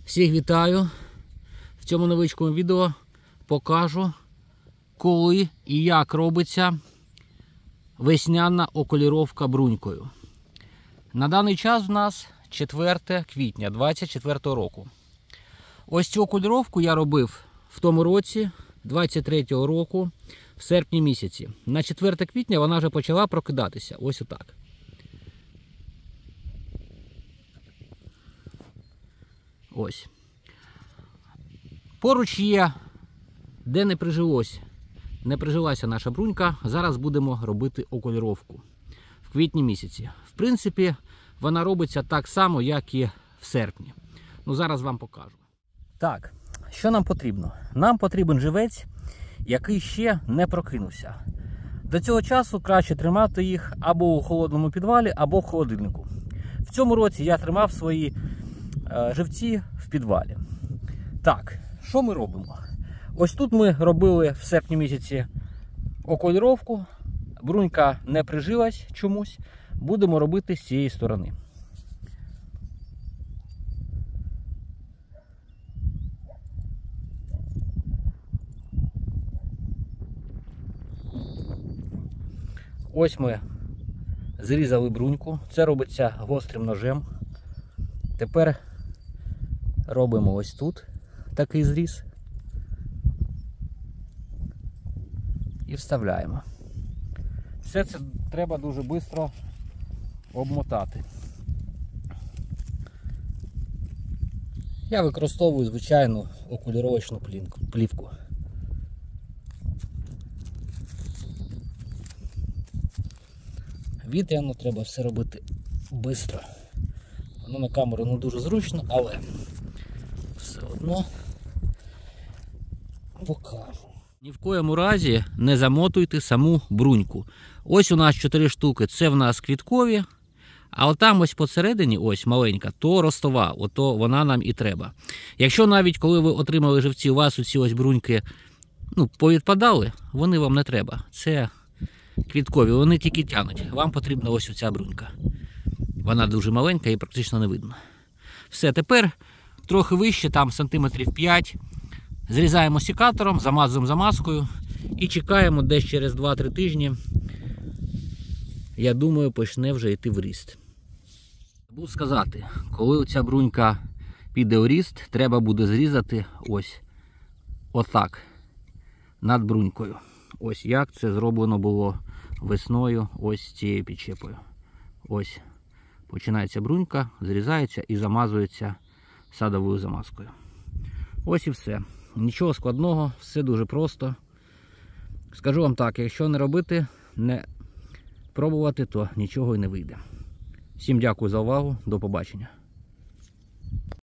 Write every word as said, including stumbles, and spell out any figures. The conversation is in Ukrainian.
Всіх вітаю! В цьому невеличкому відео покажу, коли і як робиться весняна окуліровка брунькою. На даний час в нас четверте квітня двадцять четвертого року. Ось цю окуліровку я робив в тому році, двадцять третього року, в серпні місяці. На четверте квітня вона вже почала прокидатися. Ось отак. Ось. Поруч є, де не прижилось, не прижилася наша брунька. Зараз будемо робити окуліровку в квітні місяці. В принципі, вона робиться так само, як і в серпні. Ну, зараз вам покажу. Так, що нам потрібно? Нам потрібен живець, який ще не прокинувся. До цього часу краще тримати їх або у холодному підвалі, або в холодильнику. В цьому році я тримав свої е, живці в підвалі. Так, що ми робимо? Ось тут ми робили в серпні місяці окуліровку. Брунька не прижилась чомусь. Будемо робити з цієї сторони. Ось ми зрізали бруньку. Це робиться гострим ножем. Тепер робимо ось тут такий зріз і вставляємо. Все це треба дуже швидко обмотати. Я використовую звичайну окуліровочну плівку. Вітряно треба все робити швидко. Воно на камеру не дуже зручно, але все одно покажу. Ні в коєму разі не замотуйте саму бруньку. Ось у нас чотири штуки, це в нас квіткові, а от там ось посередині, ось маленька, то ростова, ото вона нам і треба. Якщо навіть коли ви отримали живці, у вас оці ось бруньки ну, повідпадали, вони вам не треба. Це квіткові, вони тільки тянуть. Вам потрібна ось оця брунька. Вона дуже маленька і практично не видно. Все, тепер трохи вище, там сантиметрів п'ять. Зрізаємо секатором, замазуємо замазкою і чекаємо десь через два-три тижні. Я думаю, почне вже йти в ріст. Буду сказати, коли ця брунька піде у ріст, треба буде зрізати ось отак над брунькою. Ось як це зроблено було весною ось цією підчепою. Ось починається брунька, зрізається і замазується садовою замазкою. Ось і все. Нічого складного, все дуже просто. Скажу вам так, якщо не робити, не пробувати, то нічого і не вийде. Всім дякую за увагу, до побачення.